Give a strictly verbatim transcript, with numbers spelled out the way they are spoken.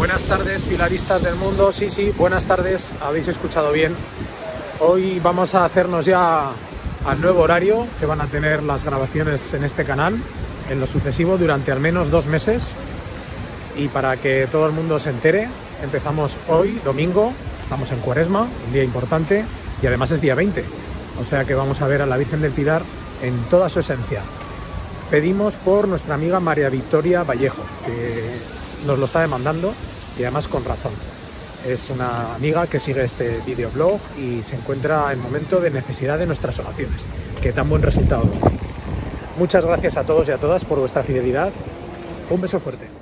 Buenas tardes, pilaristas del mundo. Sí, sí, buenas tardes, habéis escuchado bien. Hoy vamos a hacernos ya al nuevo horario que van a tener las grabaciones en este canal, en lo sucesivo, durante al menos dos meses. Y para que todo el mundo se entere, empezamos hoy, domingo, estamos en Cuaresma, un día importante, y además es día veinte. O sea que vamos a ver a la Virgen del Pilar en toda su esencia. Pedimos por nuestra amiga María Victoria Vallejo, que nos lo está demandando y además con razón. Es una amiga que sigue este videoblog y se encuentra en momento de necesidad de nuestras oraciones, que tan buen resultado da. Muchas gracias a todos y a todas por vuestra fidelidad. Un beso fuerte.